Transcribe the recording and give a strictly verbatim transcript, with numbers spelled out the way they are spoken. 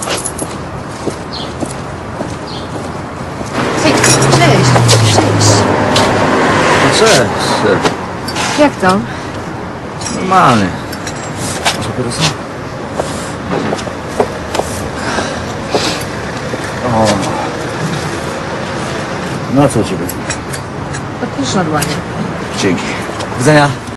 Hej, cześć, cześć. No cześć. Jak to? Normalnie. Masz papierosa? O. No co u ciebie? Odpisz normalnie. Dzięki. Do widzenia.